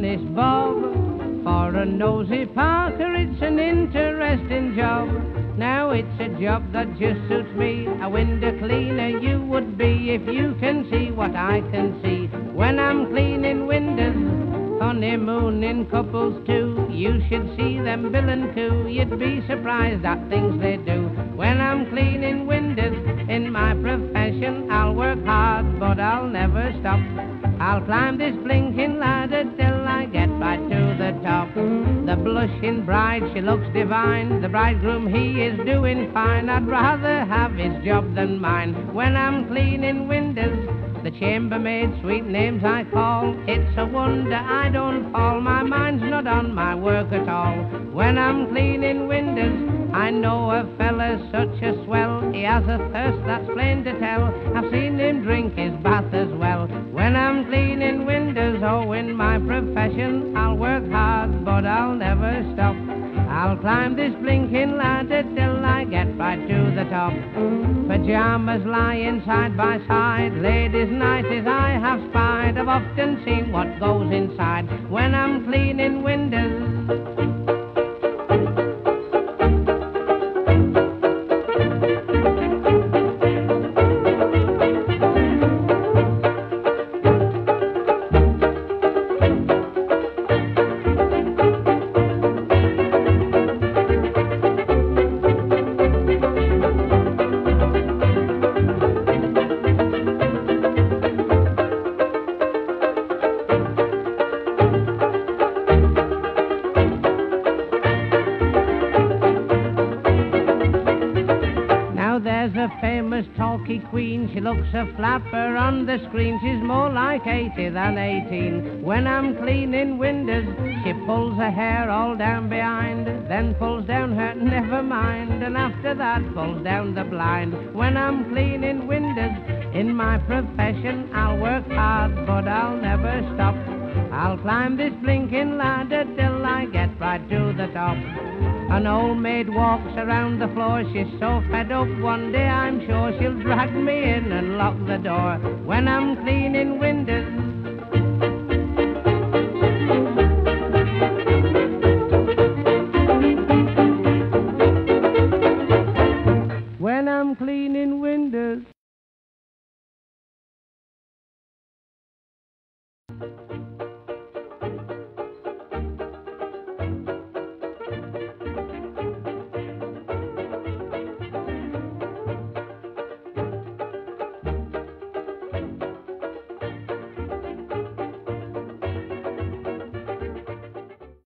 honest Bob. For a nosy Parker, it's an interesting job. Now it's a job that just suits me. A window cleaner you would be if you can see what I can see. When I'm cleaning windows, honeymooning couples too, you should see them bill and coo. You'd be surprised at things they do. When I'm cleaning windows in my profession, I'll work hard, but I'll never stop. I'll climb this blinking ladder till I get right to the top. The blushing bride, she looks divine. The bridegroom, he is doing fine. I'd rather have his job than mine. When I'm cleaning windows, the chambermaid, sweet names I call. It's a wonder I don't fall. My mind's not on my work at all. When I'm cleaning windows, I know a fella's such a swell. He has a thirst that's plain to tell. I've seen him drink his bath as well. When I'm cleaning windows, oh, in my profession, I'll work hard, but I'll never stop. I'll climb this blinking ladder till I get right to the top. Pajamas lying side by side, ladies' nighties I have spied. I've often seen what goes inside when I'm cleaning windows. There's a famous talky queen, she looks a flapper on the screen. She's more like 80 than 18. When I'm cleaning windows, she pulls her hair all down behind, then pulls down her never mind, and after that pulls down the blind. When I'm cleaning windows in my profession, I'll work hard, but I'll never stop. I'll climb this blinking ladder till I get right to the top. An old maid walks around the floor. She's so fed up one day I'm sure she'll drag me in and lock the door. When I'm cleaning windows